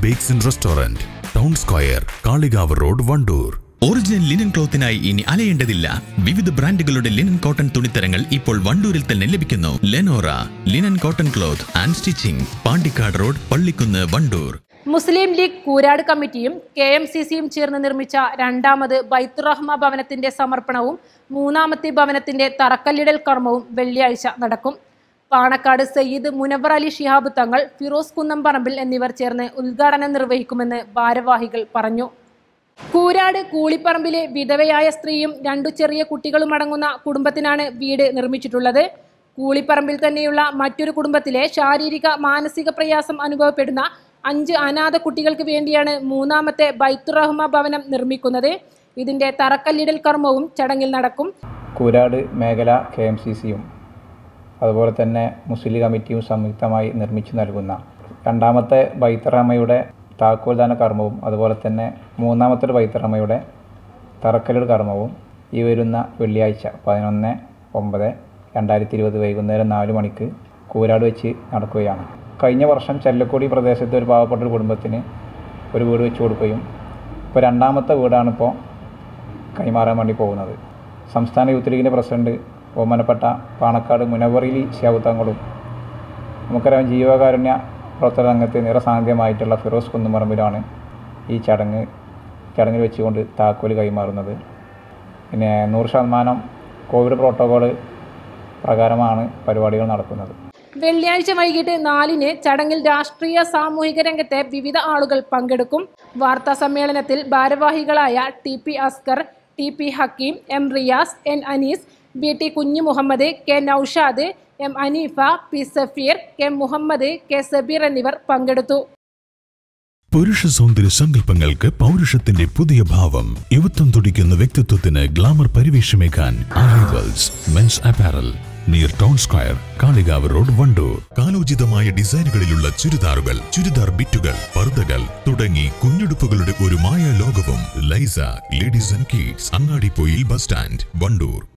Bakes and Restaurant, Town Square, Kaligav Road, Vandoor. Original linen ക്ലോത്തിനായി ഇനി അലയേണ്ടതില്ല. വിവിധ ബ്രാൻഡുകളുടെ ലിനൻ കോട്ടൺ തുണിത്തരങ്ങൾ ഇപ്പോൾ വണ്ടൂരിൽ തന്നെ ലഭിക്കുന്നു. Lenora linen cotton cloth and stitching, Pandikkad road, Pallikkunnu, Vandoor. Muslim League Koorad കമ്മിറ്റിയും KMCCയും ചേർന്ന് നിർമ്മിച്ച രണ്ടാമത് ബൈത്തുർ റഹ്മ ഭവനത്തിന്റെ സമർപ്പണവും മൂന്നാമത്തെ ഭവനത്തിന്റെ തറക്കല്ലിടൽ കർമ്മവും വെള്ളിയാഴ്ച നടക്കും. പാണക്കാട് സയ്യിദ് മുനവർ അലി ശിഹാബ് തങ്ങൾ, ഫിറോസ് കുന്നംപറമ്പിൽ എന്നിവർ ചേർന്ന് ഉദ്ഘാടനം നിർവഹിക്കുമെന്ന് ഭാരവാഹികൾ പറഞ്ഞു. കൂരാട് കൂളിപ്പറമ്പിലെ വിധവയായ സ്ത്രീയും 2 ചെറിയ കുട്ടികളും അടങ്ങുന്ന കുടുംബത്തിനാണ് വീട് നിർമ്മിച്ചിട്ടുള്ളത്. കൂളിപ്പറമ്പിൽ തന്നെയുള്ള മറ്റൊരു കുടുംബത്തിലെ ശാരീരിക മാനസിക പ്രയാസം അനുഭവപ്പെടുന്ന 5 അനാഥ കുട്ടികൾക്ക് വേണ്ടിയാണ് മൂന്നാമത്തെ ബൈത്തുർ റഹ്മ ഭവനം നിർമ്മിക്കുന്നത്. ഇതിന്റെ തറക്കല്ലിടൽ കർമ്മവും ചടങ്ങിൽ നടക്കും. കൂരാട് മേഖല KMCCയും അതുപോലെ തന്നെ മുസ്ലിം കമ്മിറ്റിയും സംയുക്തമായി നിർമ്മിച്ചു നൽകുന്ന രണ്ടാമത്തെ ബൈത്തുർ റഹ്മയുടെ താക്കോൽദാന കർമ്മവും അതുപോലെ തന്നെ മൂന്നാമത്തെ ബൈത്തുർ റഹ്മയുടെ തറക്കല്ലിടൽ കർമ്മവും ഈ വരുന്ന വെള്ളിയാഴ്ച 11/9/2020 വൈകുന്നേരം 4 മണിക്ക് കൂരാട് വെച്ച് നടക്കുകയാണ്. കഴിഞ്ഞ വർഷം ചെല്ലക്കോടി പ്രദേശത്തെ ഒരു പാവപ്പെട്ട ഒരു കുടുംബത്തിന് ഒരു വീട് വെച്ച് കൊടുക്കുകയും ഇപ്പോൾ രണ്ടാമത്തെ വീടാണിപ്പോൾ കൈമാറാൻ വേണ്ടി പോകുന്നത്. സംസ്ഥാന യൂത്ത് ലീഗിൻ്റെ പ്രസിഡന്റ് ബഹുമാനപ്പെട്ട പാണക്കാട് മുനവർ അലി ശിഹാബ് തങ്ങളും നമുക്കറിയാം ജീവകാരുണ്യ പ്രവർത്തന രംഗത്ത് നിറസാന്നിധ്യമായിട്ടുള്ള ഫിറോസ് കുന്നംപറമ്പിലാണ് ഈ ചടങ്ങിൽ വെച്ചുകൊണ്ട് താക്കോല് കൈമാറുന്നത്. പിന്നെ 100% കോവിഡ് പ്രോട്ടോകോൾ പ്രകാരമാണ് പരിപാടികൾ നടക്കുന്നത്. വെള്ളിയാഴ്ച വൈകിട്ട് 4-ന് ചടങ്ങിൽ രാഷ്ട്രീയ സാമൂഹിക രംഗത്തെ വിവിധ ആളുകൾ പങ്കെടുക്കും. വാർത്താ സമ്മേളനത്തിൽ ഭാരവാഹികളായ TP Askar, TP Hakeem, M Riyas, N Anees, BT കുഞ്ഞു Muhammad, K Naushad, M Haneefa, P Safeer, K Muhammad, K Sabeer എന്നിവർ പങ്കെടുത്തു. പുരുഷ സൗന്ദര്യ സങ്കല്പങ്ങൾക്ക് പൗരുഷത്തിന്റെ പുതിയ ഭാവം, യുവത്വം തുടിക്കുന്ന വ്യക്തിത്വത്തിന് ഗ്ലാമർ പരിവേഷമേകാൻ arrivals men's apparel, near town square, Kalikavu road, Vandoor. കാലോചിതമായ ഡിസൈനുകളിലുള്ള ചുരിദാറുകൾ, ചുരിദാർ ബിറ്റുകൾ, പർദ്ദകൾ തുടങ്ങി കുഞ്ഞുടുപ്പുകളുടെ ഒരു മായ ലോകവും. Lisa ladies and kids, Angadipoyil bus stand, Wandoor.